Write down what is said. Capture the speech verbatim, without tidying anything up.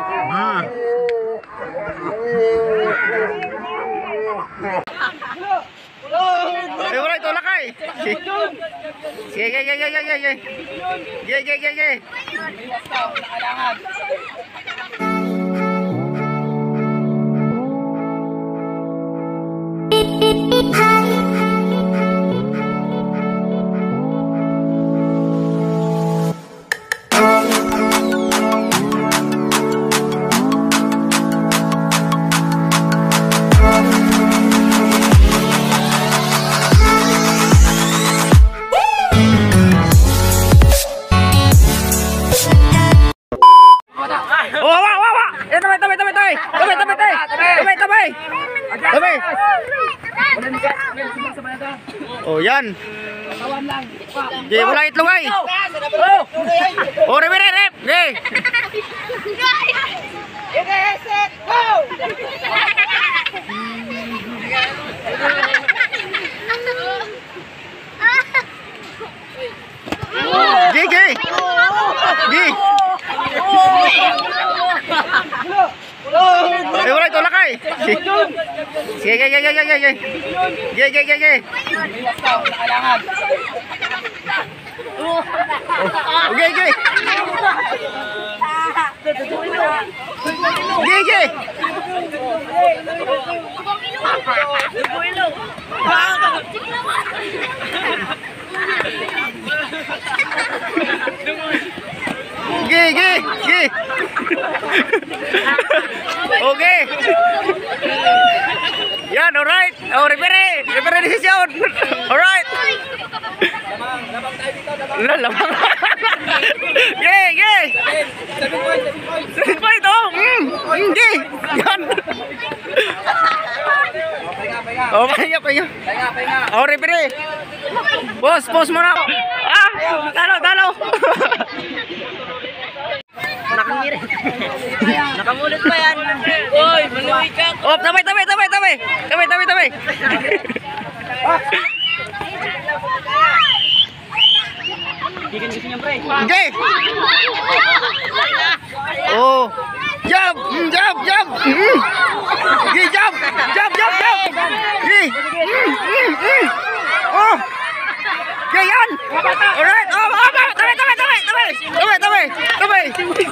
Hmm. Eh, wala ito lakay. Sige, sige, sige, sige, sige. Sige, sige, sige. Oh, yan. Di, wala itlog ay. Oh, rep, rep, rep. Di. Di, di. Di. Eh, wala ito lakay. Sige, sige, sige, sige, sige. Sige, sige, sige. Okay, okay. Okay, okay. Okay, okay, okay. Okay. Yan, alright. Oh, referee. Referee decision. Alright. Lamang. Yay, yay. seven point, seven point. Oh, mm. Hindi. Yan. Oh, pahinga, pahinga. Oh, referee. Boss, boss mo na. Ah, talo, talo. Nakamirin. Nakamulit pa yan. Oy, maluwi ka. Oh, tabay, tabay, tabay, tabay. Tabay, tabay, tabay. Hindi ka gusto niya, pre. Okay. Oh. Jump, mm, jump, jump. Mm. Okay, jump. Jump, jump, jump. Okay. Mm, mm, mm. Oh. Okay, yan. Alright. Oh, oh, tabay, tabay, tabay, tabay. Tabay, tabay, tabay.